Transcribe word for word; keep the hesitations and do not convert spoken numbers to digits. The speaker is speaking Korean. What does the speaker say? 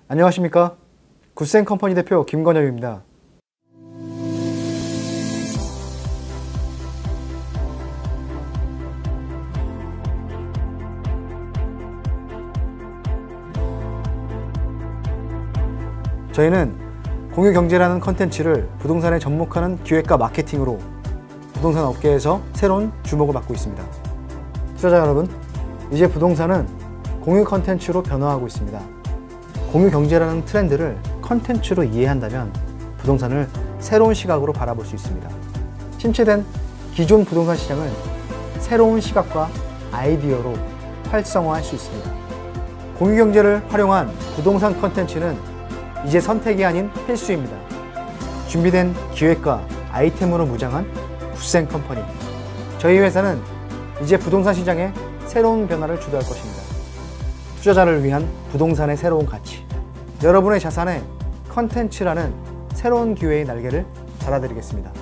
안녕하십니까. 굿센컴퍼니 대표 김건엽입니다. 저희는 공유경제라는 컨텐츠를 부동산에 접목하는 기획과 마케팅으로 부동산 업계에서 새로운 주목을 받고 있습니다. 투자자 여러분, 이제 부동산은 공유 컨텐츠로 변화하고 있습니다. 공유경제라는 트렌드를 컨텐츠로 이해한다면 부동산을 새로운 시각으로 바라볼 수 있습니다. 침체된 기존 부동산 시장을 새로운 시각과 아이디어로 활성화할 수 있습니다. 공유경제를 활용한 부동산 컨텐츠는 이제 선택이 아닌 필수입니다. 준비된 기획과 아이템으로 무장한 굿센컴퍼니. 저희 회사는 이제 부동산 시장에 새로운 변화를 주도할 것입니다. 투자자를 위한 부동산의 새로운 가치. 여러분의 자산에 컨텐츠라는 새로운 기회의 날개를 달아드리겠습니다.